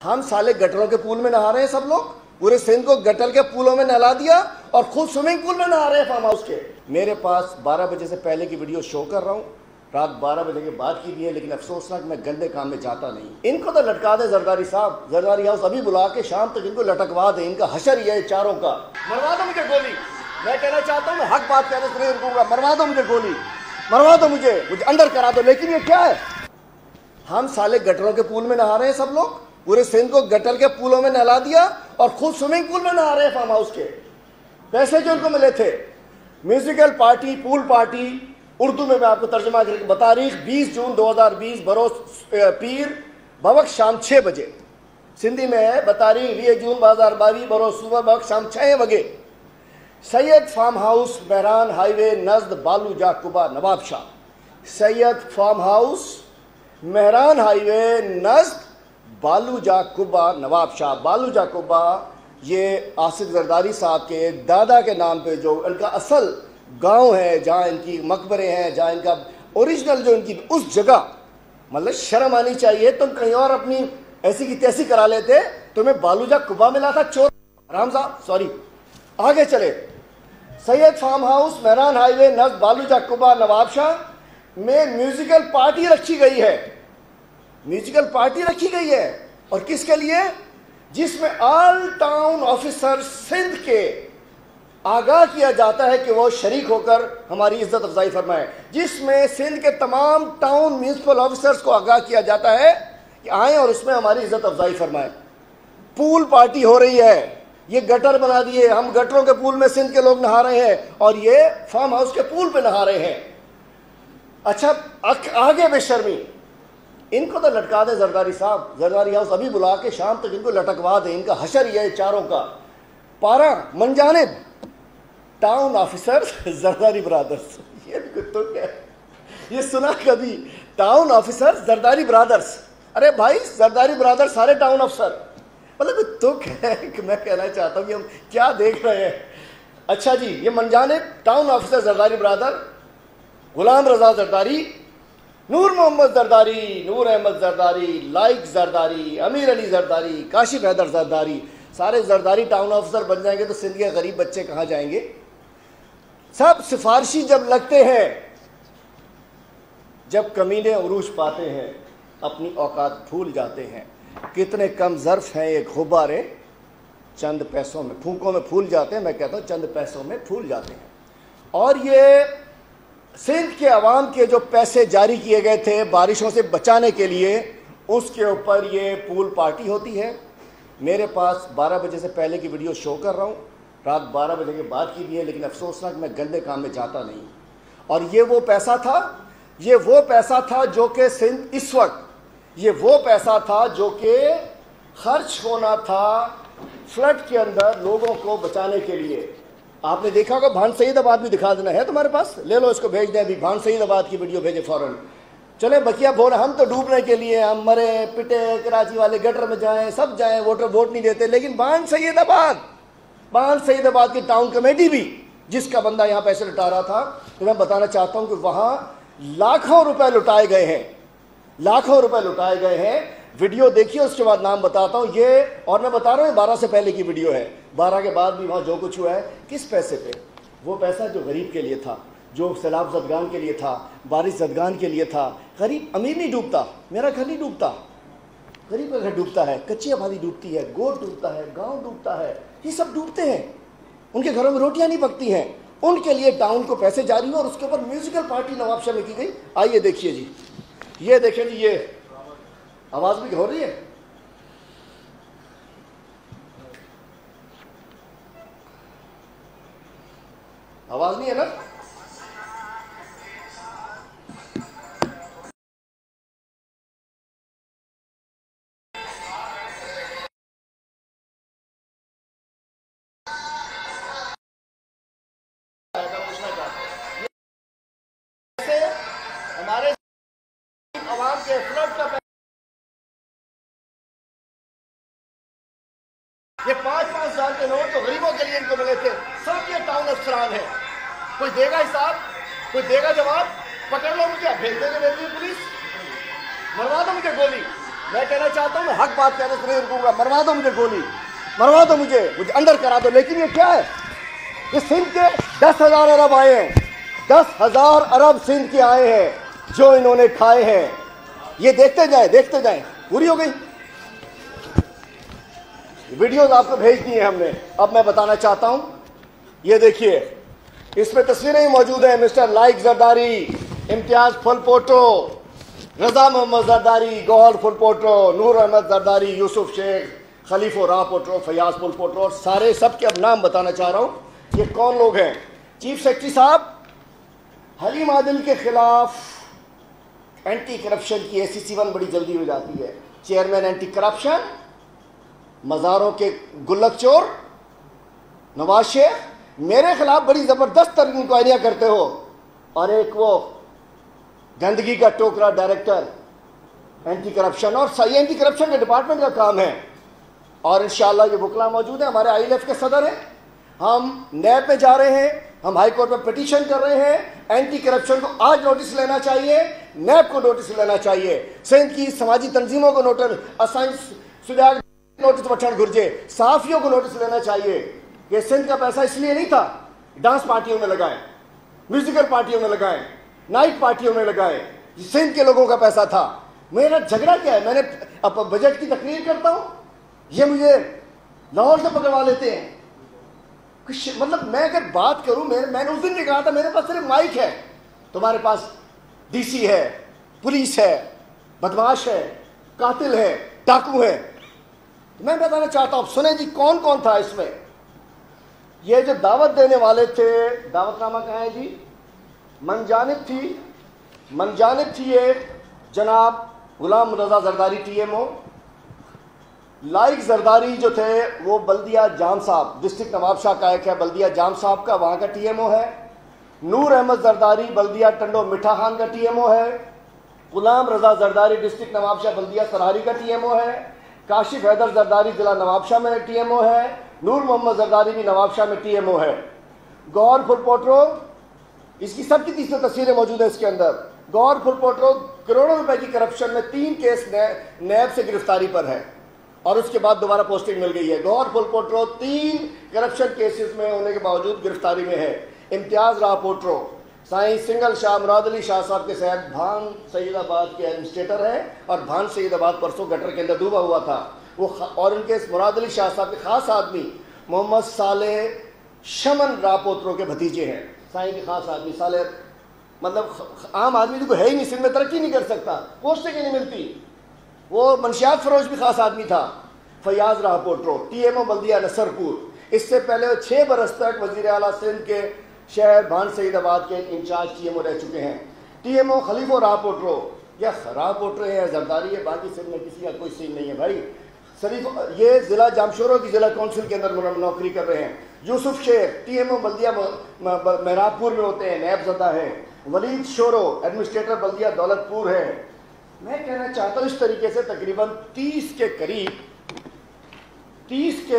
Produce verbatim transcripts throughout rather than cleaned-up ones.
ہم سالے گٹروں کے پول میں نہا رہے ہیں سب لوگ، پورے سندھ کو گٹر کے پولوں میں نہلا دیا اور خود سوئمنگ پول میں نہا رہے ہیں فارم ہاؤس کے۔ میرے پاس بارہ بجے سے پہلے کی ویڈیو شو کر رہا ہوں، رات بارہ بجے کے بعد کی بھی ہے، لیکن افسوسناک میں گندے کام میں جاتا نہیں۔ ان کو تو لٹکا دیں زرداری صاحب، زرداری ہاؤس ابھی بلا کے شام تک ان کو لٹکوا دیں، ان کا حشر ہی ہے چاروں کا۔ مروا دو مجھے گولی، میں کہنا چاہتا ہوں میں حق بات کہنے سے نہیں رکوں گا، مروا دو مجھے گولی، مروا دو مجھے مجھے انڈر کرا دو۔ لیکن یہ کیا ہے، ہم سالے گٹروں کے پول میں نہا رہے ہیں سب لوگ، پورے سندھ کو گٹر کے پولوں میں نہلا دیا اور خود سوئمنگ پول میں نہا رہے ہیں فارم ہاؤس کے۔ پیسے جو ان کو ملے تھے، musical party, pool party, Urdu میں میں آپ کو ترجمہ کر کے بتاریخ بیس جون دو ہزار بیس بروز پیر بوقت شام چھ بجے، سندھی میں ہے بتاریخ ویہ جون دو ہزار باویس بروز صبح بوقت شام چھ بجے، Syed farm house Mehran highway نزد Balu Ja Qaba Nawab Shah. Syed farm house Mehran highway نزد بالو جا قبا نواب شاہ۔ بالو جا قبا یہ آصف زرداری صاحب کے دادا کے نام پہ جو ان کا اصل گاؤں ہے، جہاں ان کی مقبرے ہیں، جہاں ان کا اوریجنل جو ان کی اس جگہ، مطلب شرم آنی چاہیے، تم کہیں اور اپنی ایسی کی تیسی کرا لیتے، تمہیں بالو جا قبا ملا تھا چور حرام صاحب، سوری۔ آگے چلے، Syed farm house Mehran highway نزد بالو جا قبا نواب شاہ میں میوزیکل پارٹی رکھی گئی ہے، میوزیکل پارٹی رکھی گئی ہے، اور کس کے لیے؟ جس میں آل ٹاؤن آفیسر سندھ کے آگاہ کیا جاتا ہے کہ وہ شریک ہو کر ہماری عزت افزائی فرمائے، جس میں سندھ کے تمام ٹاؤن میونسپل آفیسرز کو آگاہ کیا جاتا ہے کہ آئیں اور اس میں ہماری عزت افزائی فرمائیں۔ پول پارٹی ہو رہی ہے، یہ گٹر بنا دیے، ہم گٹروں کے پول میں سندھ کے لوگ نہا رہے ہیں اور یہ فارم ہاؤس کے پول پہ نہا رہے ہیں۔ اچھا آگے بے شرمی، ان کو تو لٹکا دیں زرداری صاحب، زرداری ہاؤس ابھی بلا کے شام تک ان کو لٹکوا دیں، ان کا حشر ہی ہے چاروں کا۔ پارہ منجانب ٹاؤن آفیسر زرداری برادرز، یہ بھی کتوں کیا ہے، یہ سنا کبھی؟ ٹاؤن آفیسر زرداری برادرز، ارے بھائی زرداری برادر سارے ٹاؤن افسر، مطلب تک ہے کہ میں کہنا چاہتا ہوں کہ ہم کیا دیکھ رہے ہیں۔ اچھا جی، یہ منجانب town officer Zardari brother, Ghulam Raza Zardari, نور محمد زرداری، نور احمد زرداری، لائق زرداری، امیر علی زرداری، کاشف حیدر زرداری، سارے زرداری ٹاؤن آفیسر بن جائیں گے تو سندھ کے غریب بچے کہاں جائیں گے؟ سب سفارشی جب لگتے ہیں، جب کمینے عروج پاتے ہیں، اپنی اوقات بھول جاتے ہیں۔ کتنے کم ظرف ہیں یہ غبارے، چند پیسوں میں پھونکوں میں پھول جاتے ہیں، میں کہتا ہوں چند پیسوں میں پھول جاتے ہیں۔ اور یہ سندھ کے عوام کے جو پیسے جاری کیے گئے تھے بارشوں سے بچانے کے لیے، اس کے اوپر یہ پول پارٹی ہوتی ہے۔ میرے پاس بارہ بجے سے پہلے کی ویڈیو شو کر رہا ہوں، رات بارہ بجے کے بعد کی بھی ہے، لیکن افسوسناک میں گندے کام میں جاتا نہیں۔ اور یہ وہ پیسہ تھا، یہ وہ پیسہ تھا جو کہ سندھ اس وقت، یہ وہ پیسہ تھا جو کہ خرچ ہونا تھا فلڈ کے اندر لوگوں کو بچانے کے لیے۔ آپ نے دیکھا ہوگا، بھان سعید آباد بھی دکھا دینا ہے تمہارے پاس، لے لو اس کو، بھیج دیں ابھی، بھان سعید آباد کی ویڈیو بھیجے فوراً۔ چلے بکیا بول، ہم تو ڈوبنے کے لیے، ہم مرے پٹے، کراچی والے گٹر میں جائیں، سب جائیں، ووٹر ووٹ نہیں دیتے، لیکن بھان سعید آباد، بھان سعید آباد کی ٹاؤن کمیٹی بھی جس کا بندہ یہاں پیسے لٹا رہا تھا، تو میں بتانا چاہتا ہوں کہ وہاں لاکھوں روپے لٹائے گئے ہیں، لاکھوں روپے لٹائے گئے ہیں۔ ویڈیو دیکھیے، اس کے بعد نام بتاتا ہوں یہ، اور میں بتا رہا ہوں بارہ سے پہلے کی ویڈیو ہے، بارہ کے بعد بھی وہاں جو کچھ ہوا ہے۔ کس پیسے پہ؟ وہ پیسہ جو غریب کے لیے تھا، جو سیلاب زدگان کے لیے تھا، بارش زدگان کے لیے تھا۔ غریب امیر نہیں ڈوبتا، میرا گھر نہیں ڈوبتا، غریب کا گھر ڈوبتا ہے، کچی آبادی ڈوبتی ہے، گوٹ ڈوبتا ہے، گاؤں ڈوبتا ہے، یہ سب ڈوبتے ہیں، ان کے گھروں میں روٹیاں نہیں پکتی ہیں۔ ان کے لیے ٹاؤن کو پیسے جاری ہو اور اس کے اوپر میوزیکل پارٹی نواب شاہ میں کی گئی۔ آئیے دیکھیے جی، یہ دیکھیں جی، یہ آواز بھی ہو رہی ہے، آواز نہیں ہے نا؟ ہمارے عوام کے فلڈ کا یہ پانچ پانچ ہزار کے نوٹ تو غریبوں کے لیے ان کو ملے تھے، سب یہ ٹاؤن افسران ہیں۔ کوئی دے گا حساب، کوئی دے گا جواب؟ پکڑ لو مجھے، بھیج دیں گے پولیس، مروا دو مجھے گولی، میں کہنا چاہتا ہوں میں حق بات کہنے سے نہیں رکوں گا. مروا دو مجھے گولی, مروا دو مجھے, مجھے انڈر کرا دو. لیکن یہ کیا ہے؟ یہ سندھ کے دس ہزار ارب آئے ہیں, دس ہزار ارب سندھ کے آئے ہیں جو انہوں نے کھائے ہیں. یہ دیکھتے جائیں دیکھتے جائیں. پوری ہو گئی ویڈیوز آپ کو بھیج دی ہیں ہم نے. اب میں بتانا چاہتا ہوں, یہ دیکھیے اس میں تصویریں موجود ہیں. مسٹر لائق زرداری, امتیاز پھل پوٹو, رضا محمد زرداری, گوہر پھل پوٹو, نور احمد زرداری, یوسف شیخ, خلیف و راہ پوٹرو, فیاض پھل پوٹرو, اور سارے سب کے اب نام بتانا چاہ رہا ہوں. یہ کون لوگ ہیں؟ چیف سیکرٹری صاحب حلیم عادل کے خلاف اینٹی کرپشن کی اے سی سی ون بڑی جلدی ہو جاتی ہے. چیئرمین اینٹی کرپشن, مزاروں کے گلک چور نواز شیخ, میرے خلاف بڑی زبردست ترین انکوائریاں کرتے ہو. اور ایک وہ گندگی کا ٹوکرا ڈائریکٹر اینٹی کرپشن, اور یہ اینٹی کرپشن کے ڈپارٹمنٹ کا کام ہے. اور انشاءاللہ یہ وکلا موجود ہیں, ہمارے آئی ایل ایف کے صدر ہیں. ہم نیب میں جا رہے ہیں, ہم ہائی کورٹ میں پٹیشن کر رہے ہیں. اینٹی کرپشن کو آج نوٹس لینا چاہیے, نیب کو نوٹس لینا چاہیے, سندھ کی سماجی تنظیموں کو نوٹس نوٹس وٹھن گرجے, صحافیوں کو نوٹس لینا چاہیے کہ سندھ کا پیسہ اس لیے نہیں تھا ڈانس پارٹیوں میں لگائیں, میوزیکل پارٹیوں میں لگائیں, نائٹ پارٹیوں میں لگائیں. سندھ کے لوگوں کا پیسہ تھا. میرا جھگڑا کیا ہے؟ میں نے اب بجٹ کی تقریر کرتا ہوں, یہ مجھے لاہور سے پکڑوا لیتے ہیں. مطلب میں اگر بات کروں, میں نے اس دن بھی کہا تھا میرے پاس صرف مائک ہے, تمہارے پاس ڈی سی ہے, پولیس ہے, بدماش ہے, قاتل ہے, ڈاکو ہے. میں بتانا چاہتا ہوں, سنیں جی کون کون تھا اس میں. یہ جو دعوت دینے والے تھے, دعوت نامہ کہاں ہے جی؟ من جانب تھی من جانب تھی یہ جناب Ghulam Raza Zardari T M O. Laiq Zardari جو تھے وہ بلدیہ جام صاحب, ڈسٹرکٹ نواب شاہ کا ایک ہے بلدیہ جام صاحب کا, وہاں کا ٹی ایم او ہے. نور احمد زرداری بلدیہ ٹنڈو مٹھا خان کا ٹی ایم او ہے. غلام رضا زرداری ڈسٹرکٹ نواب شاہ بلدیہ سراری کا ٹی ایم او ہے. کاشف حیدر زرداری ضلع نواب شاہ میں ٹی ایم او ہے. نور محمد زرداری بھی نواب شاہ میں ٹی ایم او ہے. گوہر پھل پوٹرو, اس کی سب کی تیسری تصویریں موجود ہیں اس کے اندر. گوہر پھل پوٹرو کروڑوں روپے کی کرپشن میں تین کیس نیب سے گرفتاری پر ہے, اور اس کے بعد دوبارہ پوسٹنگ مل گئی ہے. گوہر پھل پوٹرو تین کرپشن کیسز میں ہونے کے باوجود گرفتاری میں ہے. امتیاز راہ پوٹرو سائیں سنگل شاہ مراد علی شاہ صاحب کے صاحب بھان سید آباد کے ایڈمنسٹریٹر ہیں, اور بھان سید آباد پرسوں گٹر کے اندر ڈوبا ہوا تھا وہ, اور ان کے مراد علی شاہ صاحب کے خاص آدمی محمد صالح شمن راہ پوترو کے بھتیجے ہیں. سائیں کے خاص آدمی صالح, مطلب عام آدمی تو کوئی ہے ہی نہیں, سندھ میں ترقی نہیں کر سکتا, پوسٹیں کی نہیں ملتی. وہ منشیات فروش بھی خاص آدمی تھا. فیاض راہ پوٹرو ٹی ایم او بلدیہ نصر پور, اس سے پہلے وہ چھ برس تک وزیر اعلیٰ سندھ کے شہر بھان سعید آباد کے انچارج ٹی ایم او رہ چکے ہیں. ٹی ایم او خلیف و راہ پوٹرو, یا راہ پوٹرو ہے زرداری ہے, باقی سندھ میں کسی کا کوئی سین نہیں ہے بھائی. شریف یہ ضلع جامشورو کی ضلع کونسل کے اندر نوکری کر رہے ہیں. یوسف شیخ ٹی ایم او بلدیہ مہراب پور میں ہوتے ہیں, نیب زدہ ہے. ولید شورو ایڈمنسٹریٹر بلدیہ دولت پور ہے. میں کہنا چاہتا ہوں اس طریقے سے تقریباً تیس کے قریب تیس کے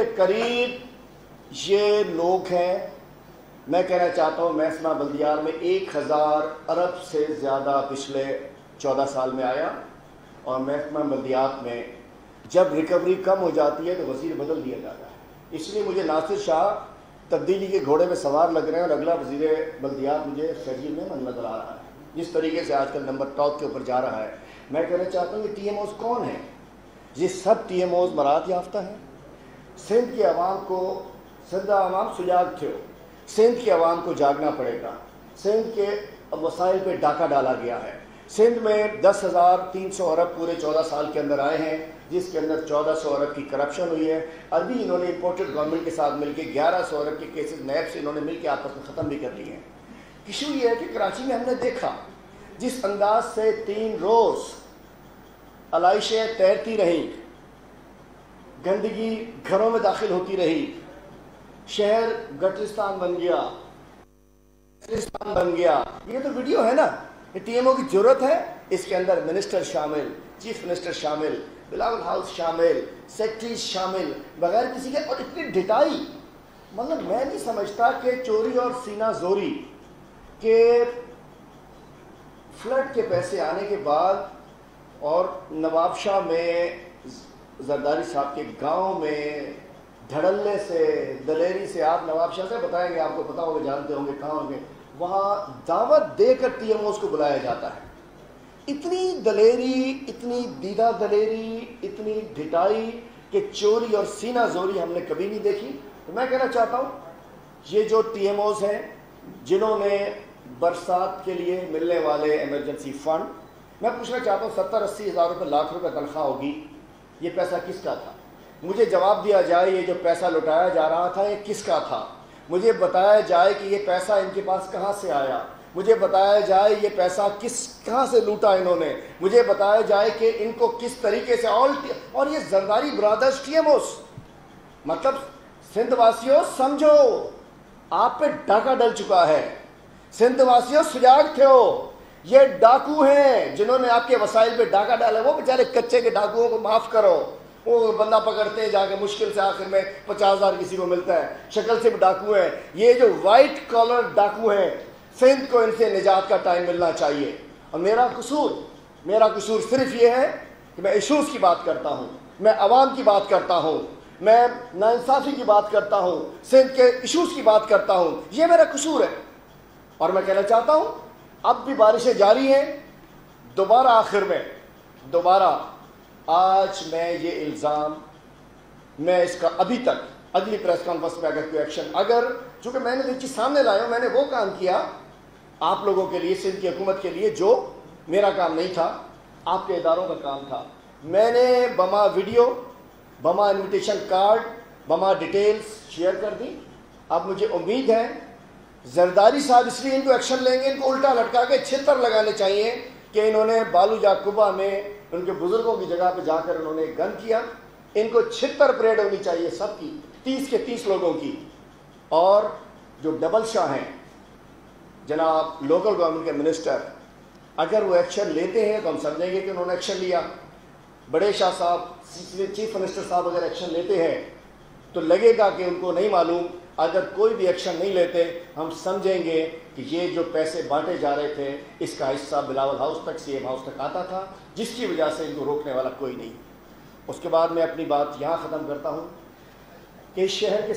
قریب یہ لوگ ہیں. میں کہنا چاہتا ہوں محکمہ بلدیات میں ایک ہزار ارب سے زیادہ پچھلے چودہ سال میں آیا, اور محکمہ بلدیات میں جب ریکوری کم ہو جاتی ہے تو وزیر بدل دیا جاتا ہے. اس لیے مجھے ناصر شاہ تبدیلی کے گھوڑے میں سوار لگ رہے ہیں, اور اگلا وزیر بلدیات مجھے شرجیل میں نظر آ رہا ہے, جس طریقے سے آج کل نمبر ٹاپ کے اوپر جا رہا ہے. میں کہنا چاہتا ہوں یہ ٹی ایم اوز کون ہیں؟ یہ سب ٹی ایم اوز مراد یافتہ ہیں. سندھ کے عوام کو, سندھ عوام سجاگ تھے, سندھ کے عوام کو جاگنا پڑے گا. سندھ کے وسائل پہ ڈاکہ ڈالا گیا ہے. سندھ میں دس ہزار تین سو ارب پورے چودہ سال کے اندر آئے ہیں, جس کے اندر چودہ سو ارب کی کرپشن ہوئی ہے. ابھی انہوں نے امپورٹڈ گورنمنٹ کے ساتھ مل کے گیارہ سو ارب کے کیسز نیب سے انہوں نے مل کے آپس میں ختم بھی کر لیے ہیں. ایشو یہ ہے کہ کراچی میں ہم نے دیکھا جس انداز سے تین روز علائشیں تیرتی رہیں, گندگی گھروں میں داخل ہوتی رہی, شہر گٹرستان بن گیا, گٹرستان بن گیا. یہ تو ویڈیو ہے نا, یہ ٹی ایم او کی ضرورت ہے. اس کے اندر منسٹر شامل, چیف منسٹر شامل, بلاول ہاؤس شامل, سیکٹریز شامل, بغیر کسی کے, اور اتنی ڈٹائی. مطلب میں نہیں سمجھتا کہ چوری اور سینہ زوری کے فلڈ کے پیسے آنے کے بعد اور نواب شاہ میں زرداری صاحب کے گاؤں میں دھڑلے سے دلیری سے، آپ نواب شاہ سے بتائیں گے، آپ کو پتا ہوگا، جانتے ہوں گے کہاں ہوں گے، وہاں دعوت دے کر ٹی ایم اوز کو بلایا جاتا ہے۔ اتنی دلیری، اتنی دیدہ دلیری، اتنی ڈھٹائی کہ چوری اور سینہ زوری ہم نے کبھی نہیں دیکھی۔ تو میں کہنا چاہتا ہوں یہ جو ٹی ایم اوز ہیں جنہوں نے برسات کے لیے ملنے والے ایمرجنسی فنڈ، میں پوچھنا چاہتا ہوں ستر اسی ہزار روپے لاکھ روپے تنخواہ ہوگی، یہ پیسہ کس کا تھا؟ مجھے جواب دیا جائے یہ جو پیسہ لٹایا جا رہا تھا یہ کس کا تھا؟ مجھے بتایا جائے کہ یہ پیسہ ان کے پاس کہاں سے آیا، مجھے بتایا جائے یہ پیسہ کس کہاں سے لوٹا انہوں نے، مجھے بتایا جائے کہ ان کو کس طریقے سے، اور یہ Zardari brothers T M Os, مطلب سندھ واسیوں سمجھو آپ پہ ڈاکہ ڈل چکا ہے، سندھ واسیوں سجاگ تھے ہو، یہ ڈاکو ہیں جنہوں نے آپ کے وسائل پہ ڈاکہ ڈالا۔ وہ بیچارے کچے کے ڈاکوؤں کو معاف کرو، وہ بندہ پکڑتے ہیں جا کے مشکل سے، آخر میں پچاس ہزار کسی کو ملتا ہے، شکل سے بھی ڈاکو ہیں۔ یہ جو وائٹ کالر ڈاکو ہیں، سندھ کو ان سے نجات کا ٹائم ملنا چاہیے۔ اور میرا قصور میرا قصور صرف یہ ہے کہ میں ایشوز کی بات کرتا ہوں، میں عوام کی بات کرتا ہوں، میں ناانصافی کی بات کرتا ہوں، سندھ کے ایشوز کی بات کرتا ہوں، یہ میرا قصور ہے۔ اور میں کہنا چاہتا ہوں اب بھی بارشیں جاری ہیں، دوبارہ آخر میں دوبارہ آج میں یہ الزام، میں اس کا ابھی تک اگلی پریس کانفرنس میں اگر کوئی ایکشن، اگر چونکہ میں نے جو چیز سامنے لایا ہوں، میں نے وہ کام کیا آپ لوگوں کے لیے، سندھ کی حکومت کے لیے، جو میرا کام نہیں تھا، آپ کے اداروں کا کام تھا۔ میں نے بما ویڈیو، بما انویٹیشن کارڈ، بما ڈیٹیلز شیئر کر دی۔ اب مجھے امید ہے زرداری صاحب اس لیے ان کو ایکشن لیں گے، ان کو الٹا لٹکا کے چھتر لگانے چاہیے کہ انہوں نے بالو جاکوبا میں ان کے بزرگوں کی جگہ پہ جا کر انہوں نے گن کیا، ان کو چھتر پریڈ ہونی چاہیے سب کی، تیس کے تیس لوگوں کی۔ اور جو ڈبل شاہ ہیں جناب لوکل گورنمنٹ کے منسٹر، اگر وہ ایکشن لیتے ہیں تو ہم سمجھیں گے کہ انہوں نے ایکشن لیا۔ بڑے شاہ صاحب، چیف منسٹر صاحب اگر ایکشن لیتے ہیں تو لگے گا کہ ان کو نہیں معلوم، اگر کوئی بھی ایکشن نہیں لیتے ہم سمجھیں گے کہ یہ جو پیسے بانٹے جا رہے تھے اس کا حصہ بلاول ہاؤس تک، سی ایم ہاؤس تک آتا تھا، جس کی وجہ سے ان کو روکنے والا کوئی نہیں۔ اس کے بعد میں اپنی بات یہاں ختم کرتا ہوں کہ اس شہر کے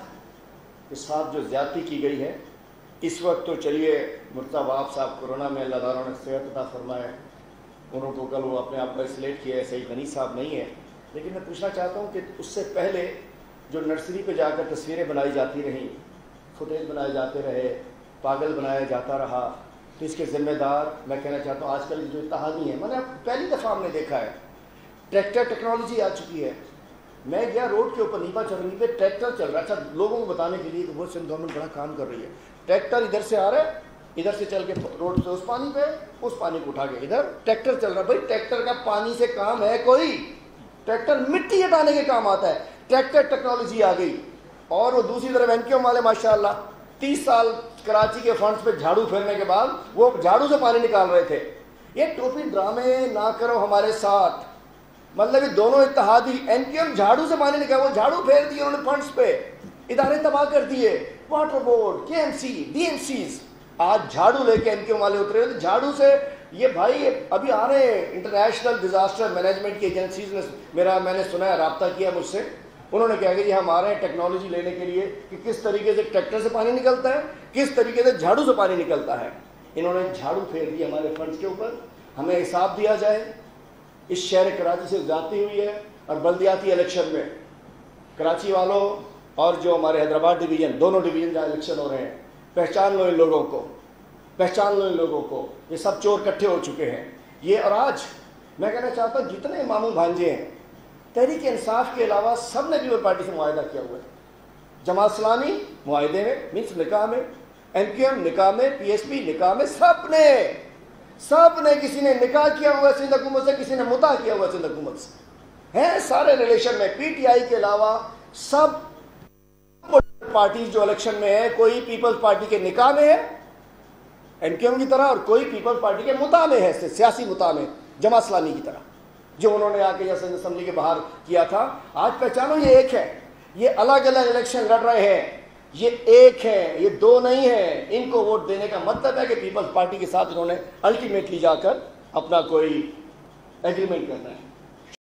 ساتھ اس ساتھ جو زیادتی کی گئی ہے اس وقت، تو چلیے مرتضیٰ وہاب صاحب کورونا میں اللہ تعالیٰ نے صحت عطا فرمائے، انہوں کو کل وہ اپنے آپ کو آئسولیٹ کیا ہے، صحیح غنی صاحب نہیں ہے، لیکن میں پوچھنا چاہتا ہوں کہ اس سے پہلے جو نرسری پہ جا کر تصویریں بنائی جاتی رہیں، فوٹیج بنائے جاتے رہے، پاگل بنایا جاتا رہا، تو اس کے ذمہ دار میں کہنا چاہتا ہوں آج کل جو اتحادی ہیں، میں نے پہلی دفعہ ہم نے دیکھا ہے ٹریکٹر ٹیکنالوجی آ چکی ہے۔ میں گیا روڈ کے اوپر نیپا چرنی پہ ٹریکٹر چل رہا ہے، اچھا لوگوں کو بتانے کے لیے کہ وہ سندھ گورنمنٹ بڑا کام کر رہی ہے، ٹریکٹر ادھر سے آ رہا ہے، ادھر سے چل کے روڈ سے اس پانی پہ، اس پانی کو اٹھا کے ادھر ٹریکٹر چل رہا ہے۔ بھائی ٹریکٹر کا پانی سے کام ہے کوئی؟ ٹریکٹر مٹی ہٹانے کے کام آتا ہے، ٹریکٹر ٹیکنالوجی آ گئی۔ اور وہ دوسری طرف این کیو ایم والے ماشاءاللہ تیس سال کراچی کے فنڈز پہ جھاڑو پھیرنے کے بعد وہ جھاڑو سے پانی نکال رہے تھے۔ یہ ٹوپی ڈرامے نہ کرو ہمارے ساتھ، مطلب یہ دونوں اتحادی، این کیو ایم جھاڑو سے پانی نکال، وہ جھاڑو پھیر دیے انہوں نے فنڈز پہ، ادارے تباہ کر دیے، water board, K M C, D M Cs, آج جھاڑو لے کے این کیو ایم والے اترے ہوئے، جھاڑو سے یہ بھائی ابھی آ رہے ہیں انٹرنیشنل ڈیزاسٹر مینجمنٹ کی ایجنسیز نے، میرا میں نے سنا ہے رابطہ کیا مجھ سے، انہوں نے کہا کہ یہ ہم آ رہے ہیں ٹیکنالوجی لینے کے لیے کہ کس طریقے سے ٹریکٹر سے پانی نکلتا ہے، کس طریقے سے جھاڑو سے پانی نکلتا ہے۔ انہوں نے جھاڑو پھیر دی ہمارے فنڈز کے اوپر، ہمیں حساب دیا جائے۔ اس شہر کراچی سے زیادتی ہوئی ہے، اور بلدیاتی الیکشن میں کراچی والوں اور جو ہمارے حیدرآباد ڈویژن، دونوں ڈویژن جہاں الیکشن ہو رہے ہیں، پہچان لو ان لوگوں کو، پہچان لو ان لوگوں کو، یہ سب چور کٹھے ہو چکے ہیں یہ۔ اور آج میں کہنا چاہتا ہوں جتنے ماموں بھانجے ہیں تحریک انصاف کے علاوہ سب نے پیپل پارٹی سے معاہدہ کیا ہوا ہے۔ جماعت اسلامی معاہدے میں، مینس نکاح میں، این کیو ایم نکاح میں، پی ایس پی نکاح میں، سب نے سب نے کسی نے نکاح کیا ہوا ہے سندھ حکومت سے، کسی نے مطاع کیا ہوا ہے سندھ حکومت سے، ہیں سارے ریلیشن میں۔ پی ٹی آئی کے علاوہ سب پارٹیز جو الیکشن میں ہے، کوئی پیپلز پارٹی کے نکاح میں ہے این کیو ایم کی طرح، اور کوئی پیپلز پارٹی کے مطاع میں ہے، سیاسی مطاع میں جماعت اسلامی کی طرح، جو انہوں نے آ کے سندھ اسمبلی کے باہر کیا تھا۔ آج پہچانو یہ ایک ہے، یہ الگ الگ الیکشن لڑ رہے ہیں، یہ ایک ہے، یہ دو نہیں ہیں۔ ان کو ووٹ دینے کا مطلب ہے کہ پیپلز پارٹی کے ساتھ انہوں نے الٹیمیٹلی جا کر اپنا کوئی ایگریمنٹ کرنا ہے.